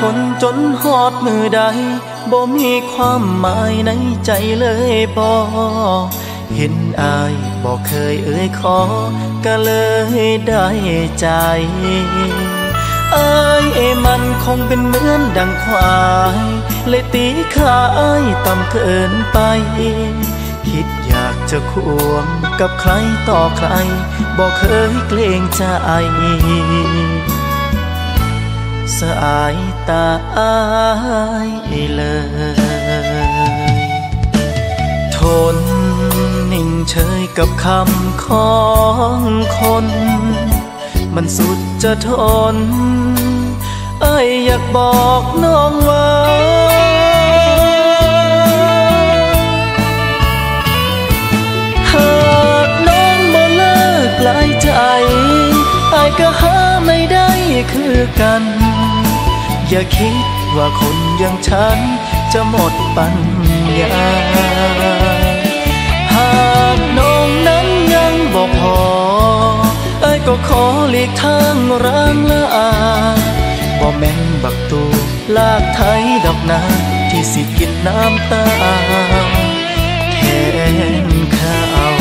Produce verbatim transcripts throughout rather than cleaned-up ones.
นจนฮอดมือใดบ่มีความหมายในใจเลยบ่เห็นอายบ่เคยเอ่ยขอก็เลยได้ใจอายมันคงเป็นเหมือนดังควายเลยตีขาอายต่ำเกินไปคิดอยากจะควงกับใครต่อใครบ่เคยเกรงใจสายตาอายเลยทนนิ่งเฉยกับคำของคนมันสุดจะทนเอ้ยอยากบอกน้องว่าหากน้องบ่เลิกหลายใจอ้ายก็หาไม่ได้คือกันอย่าคิดว่าคนอย่างฉันจะหมดปัญญาหากน้องนั้นยังบ่พออ้ายก็ขอหลีกทางร่างละอาบ่แม่นบักตูลากไทยดอกนาที่สิกินน้ำตาแทนข้าว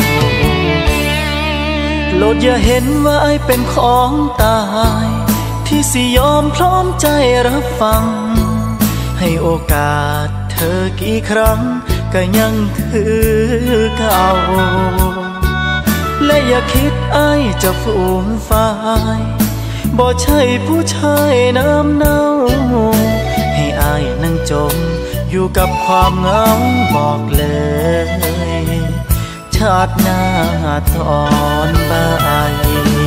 โลดอย่าเห็นว่าอ้ายเป็นของตายที่สิยอมพร้อมใจรับฟังให้โอกาสเธอกี่ครั้งก็ยังคือเก่าและอย่าคิดอ้ายจะฟูมฝ่ายบ่ใช่ผู้ชายน้ำเน่าให้อ้ายนั่งจมอยู่กับความเหงาบอกเลยชาติหน้าตอนบ่าย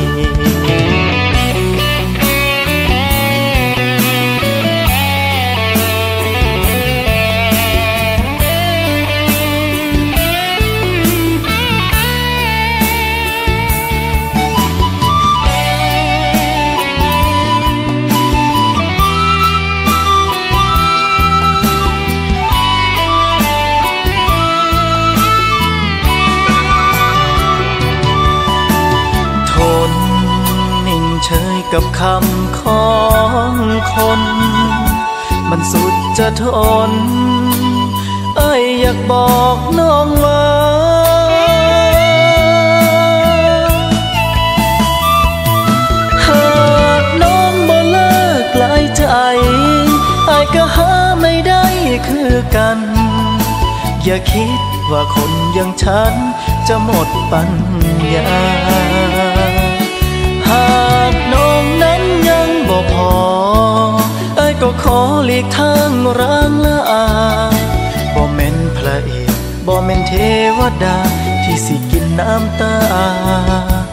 เฉยกับคำของคนมันสุดจะทนเอ้ยอยากบอกน้องว่าหากน้องบ่เลิกหลายใจอ้ายก็หาไม่ได้คือกันอย่าคิดว่าคนอย่างฉันจะหมดปัญญาหากน้องนั้นยังบ่พออ้ายก็ขอหลีกทางร่างละอาบ่แม่นพระเอกบ่แม่นเทวดาที่สิกินน้ำตา